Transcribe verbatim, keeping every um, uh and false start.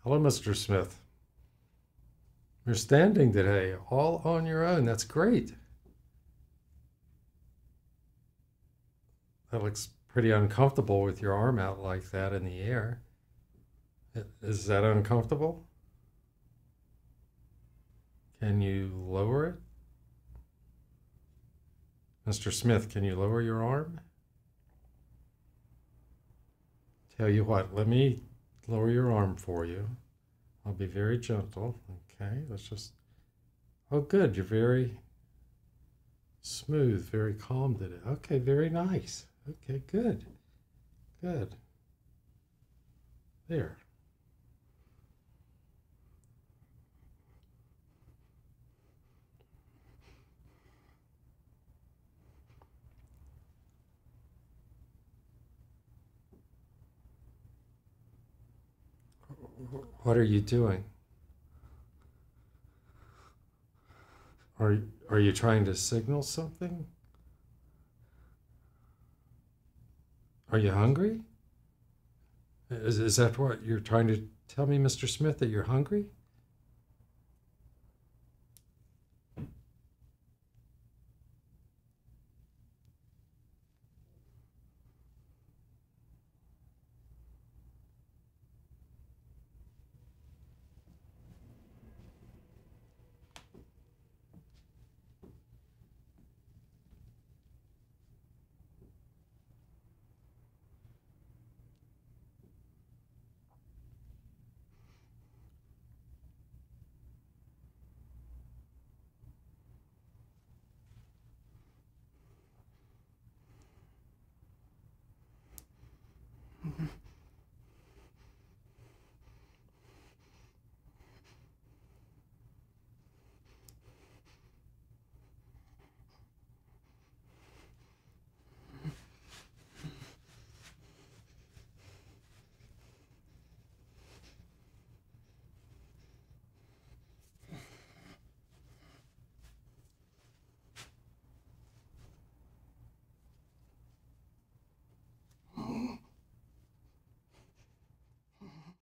Hello, Mister Smith. You're standing today all on your own. That's great. That looks pretty uncomfortable with your arm out like that in the air. Is that uncomfortable? Can you lower it? Mister Smith, can you lower your arm? Tell you what, let me lower your arm for you. I'll be very gentle. Okay, let's just. Oh, good. You're very smooth, very calm today. Okay, very nice. Okay, good. Good. There. What are you doing? Are are you trying to signal something? Are you hungry? Is is that what you're trying to tell me, Mister Smith, that you're hungry?